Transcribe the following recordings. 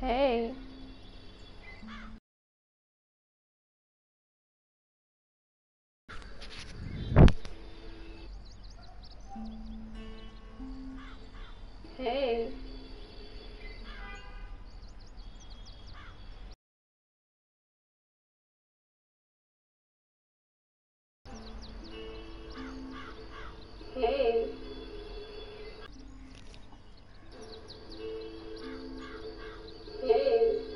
Hey. Hey. Hey. Hey.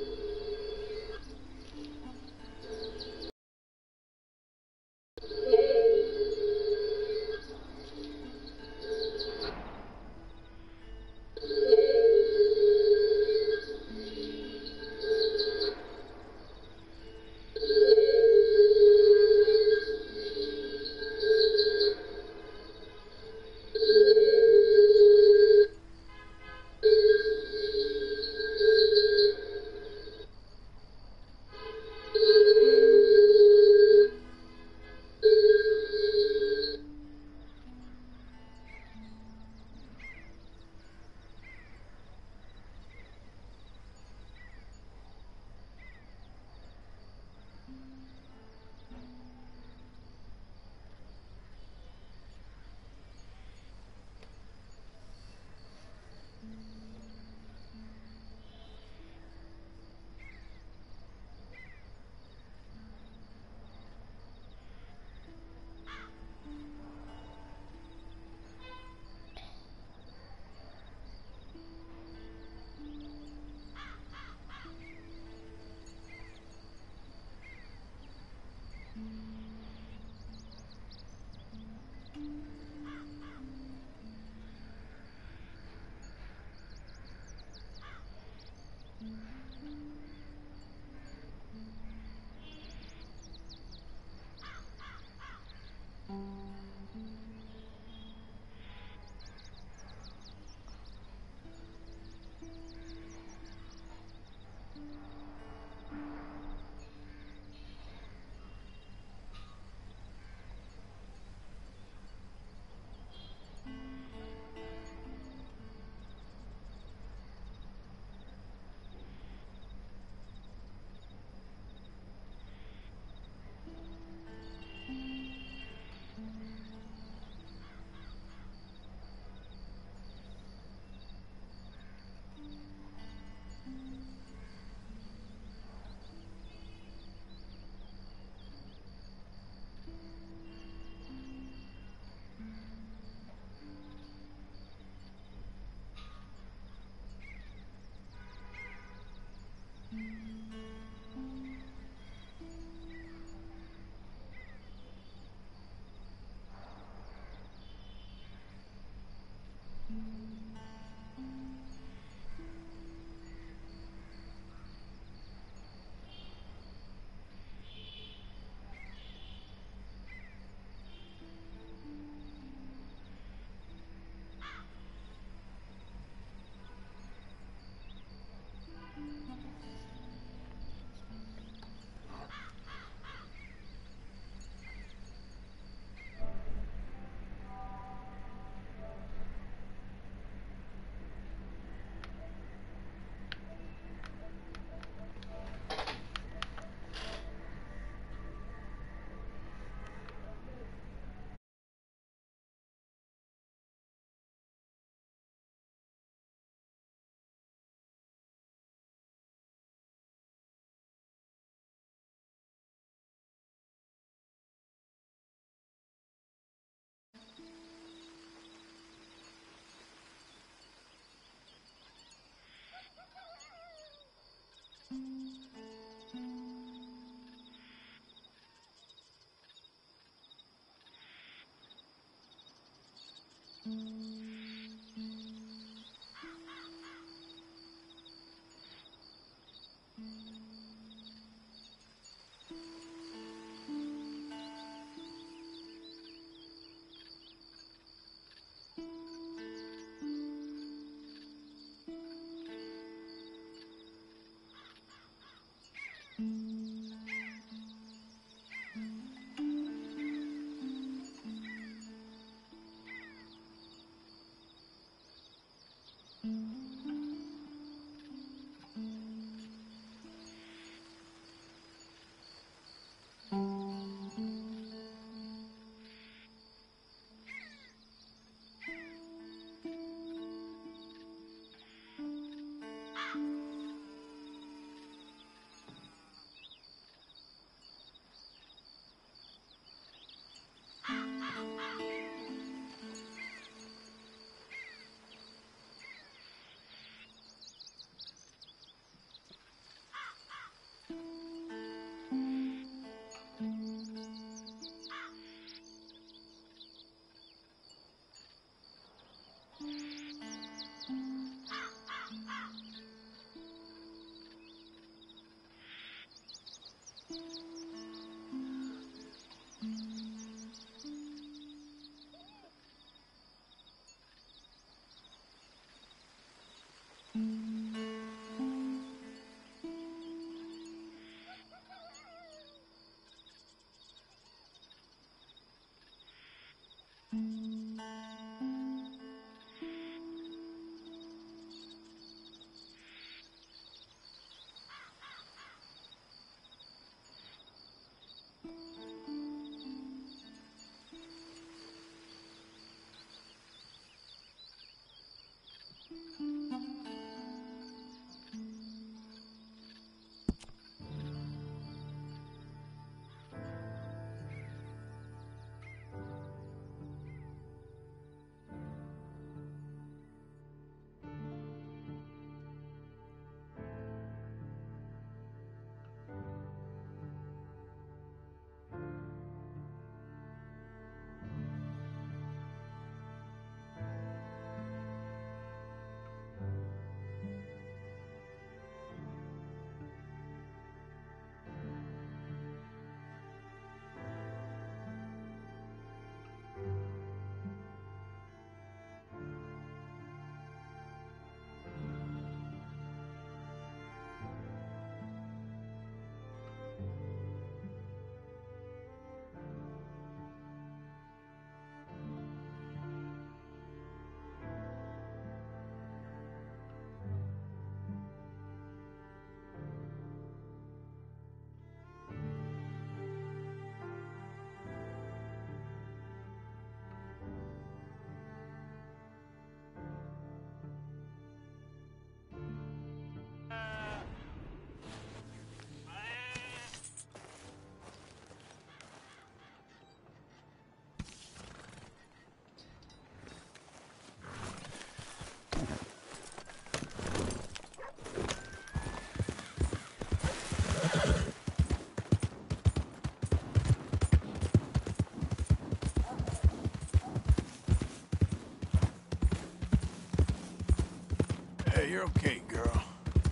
Hey, you're okay, girl.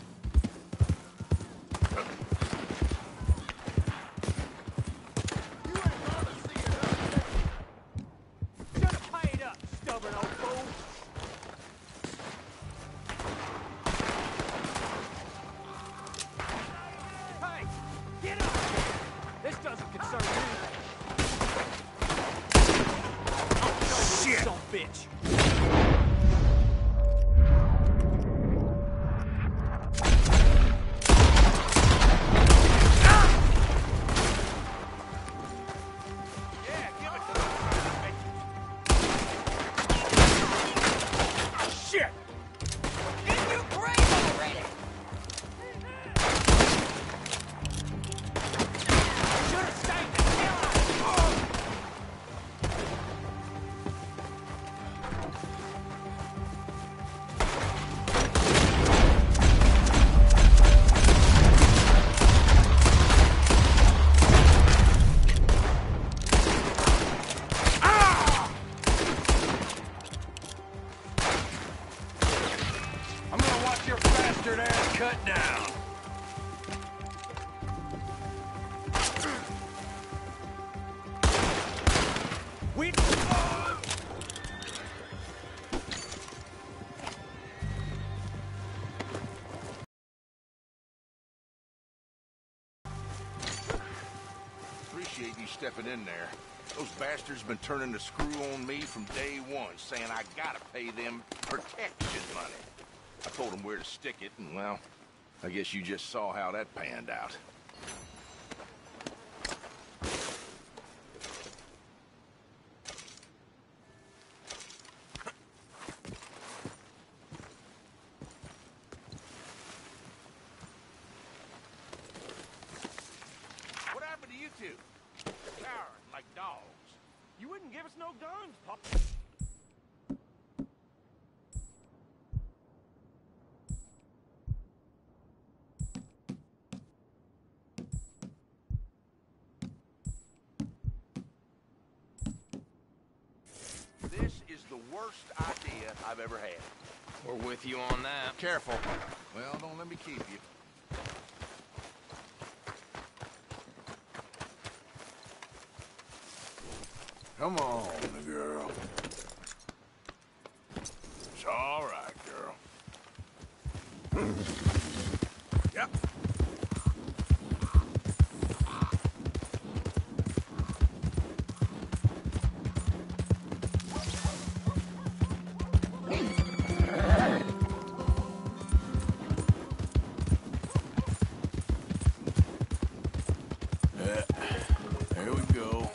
Should've paid up, stubborn old fool. Hey, get up! This doesn't concern you. Shit! Son of a bitch. I'm gonna watch your bastard ass cut down. We... Appreciate you stepping in there. Those bastards been turning the screw on me from day one, saying I gotta pay them protection money. I told them where to stick it, and well, I guess you just saw how that panned out. What happened to you two? Cowering like dogs. You wouldn't give us no guns, Pop. This is the worst idea I've ever had. We're with you on that. Careful. Well, don't let me keep you. Come on, girl. It's all right, girl. Yep. There we go.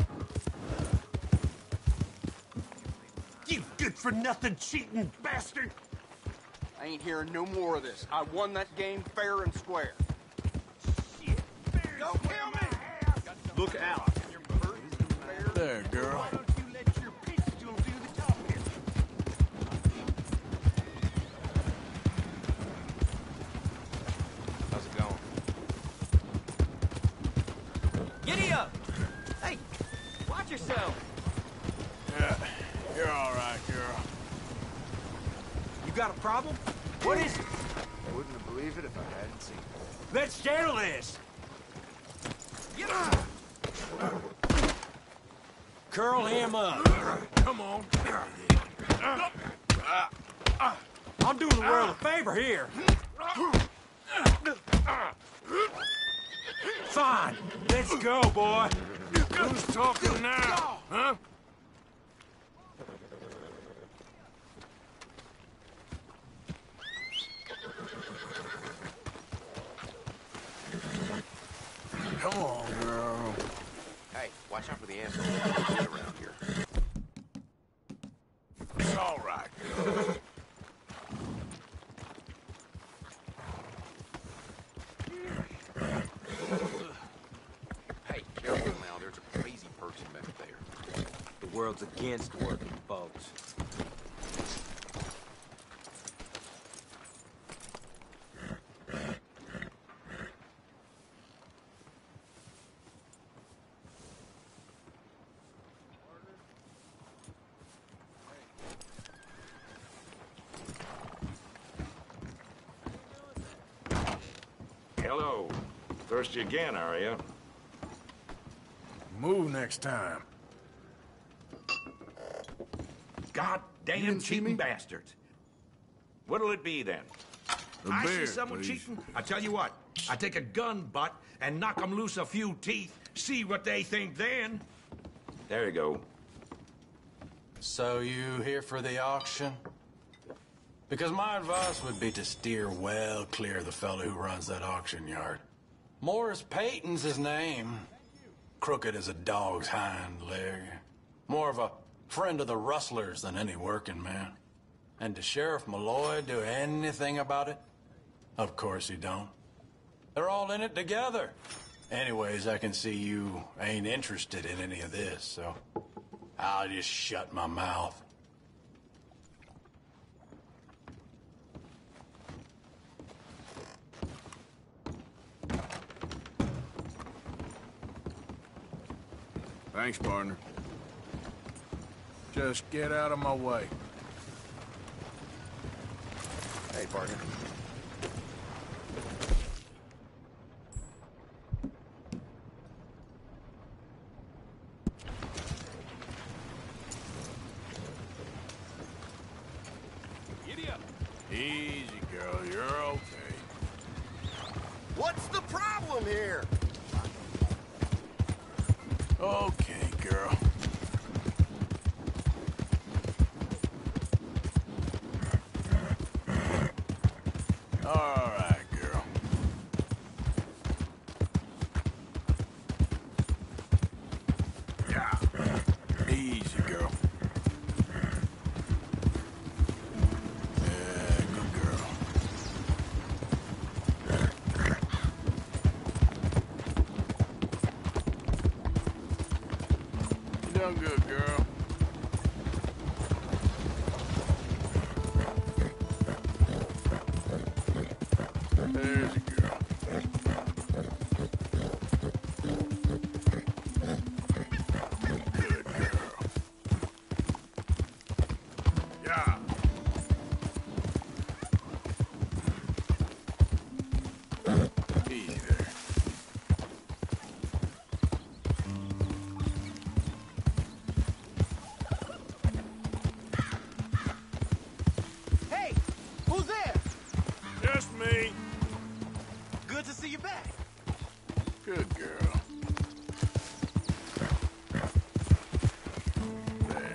You good-for-nothing cheating bastard! I ain't hearing no more of this. I won that game fair and square. Shit! Don't kill me! Look out! There, girl. Why don't you let your pistol do the talking? How's it going? Giddy up! Hey, watch yourself! Yeah, you're all right, girl. You got a problem? What is it? I wouldn't have believed it if I hadn't seen it. Let's handle this! Get up! Curl him up. Come on. I'm doing the world a favor here. Fine. Let's go, boy. Who's talking now? Huh? Come on, girl. Hey, watch out for the assholes around here. It's all right, girl. Hey, careful now. There's a crazy person back there. The world's against working folks. Hello. Thirsty again, are you? Move next time. Goddamn cheating bastards. What'll it be then? The I see beer, someone please. cheating. I tell you what. I take a gun butt and knock 'em loose a few teeth. See what they think then. There you go. So you here for the auction? Because my advice would be to steer well clear of the fellow who runs that auction yard. Morris Payton's his name. Crooked as a dog's hind leg. More of a friend of the rustlers than any working man. And does Sheriff Malloy do anything about it? Of course he don't. They're all in it together. Anyways, I can see you ain't interested in any of this, so I'll just shut my mouth. Thanks, partner. Just get out of my way. Hey, partner. Giddy up. Easy, girl. You're okay. What's the problem here? Okay, girl. All right, girl. Yeah. Easy, girl. Yeah, good girl. done good, girl. There's a girl. Good girl. Yeah. Easy there. Hey, who's there? Just me. Good to see you back. Good girl. There.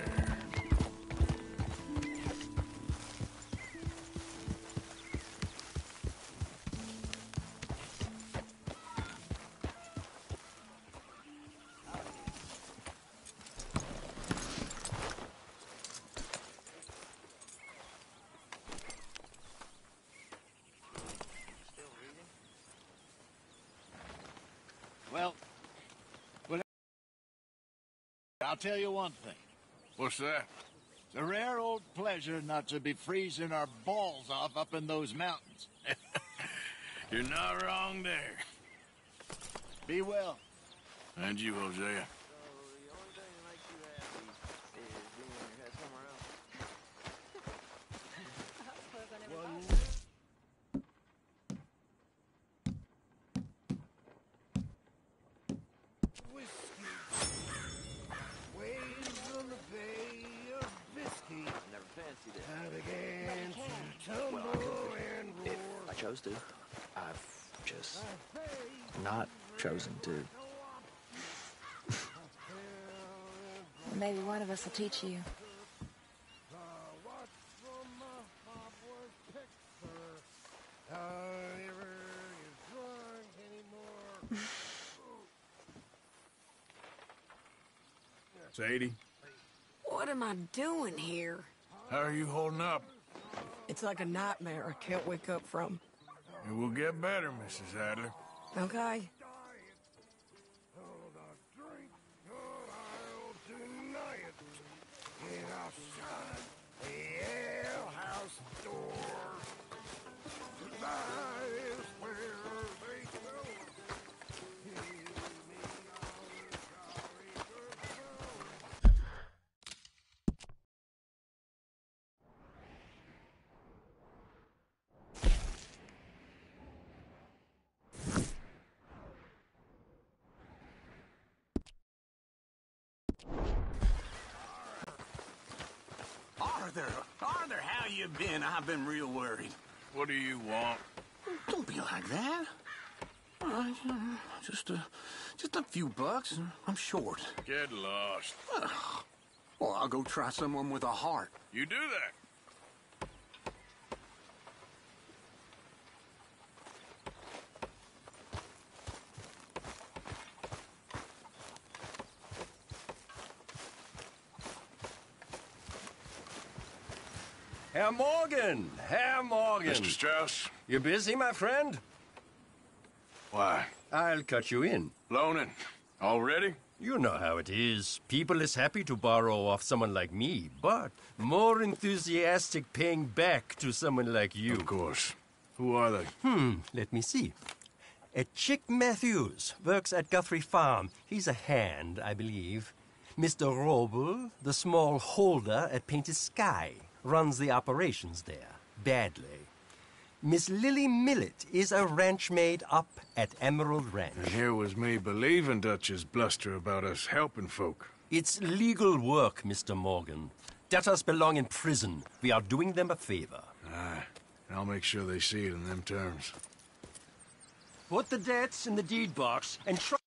Well, I'll tell you one thing. What's that? It's a rare old pleasure not to be freezing our balls off up in those mountains. You're not wrong there. Be well. And you, Hosea. I chose to. I've just not chosen to. Maybe one of us will teach you. Sadie, What am I doing here? how are you holding up? It's like a nightmare I can't wake up from. It will get better, Mrs. Adler. Okay? Arthur, how you been? I've been real worried. What do you want? Don't be like that. All right, just a few bucks. And I'm short. Get lost. Well, I'll go try someone with a heart. You do that. Herr Morgan! Herr Morgan! Mr. Strauss? You busy, my friend? Why? I'll cut you in. Loaning. Already? You know how it is. People is happy to borrow off someone like me, but more enthusiastic paying back to someone like you. Of course. Who are they? Let me see. Chick Matthews works at Guthrie Farm. He's a hand, I believe. Mr. Roble, the small holder at Painted Sky, runs the operations there, badly. Miss Lily Millet is a ranch maid up at Emerald Ranch. And here was me believing Dutch's bluster about us helping folk. It's legal work, Mr. Morgan. Debtors belong in prison. We are doing them a favor. Aye. I'll make sure they see it in them terms. Put the debts in the deed box and try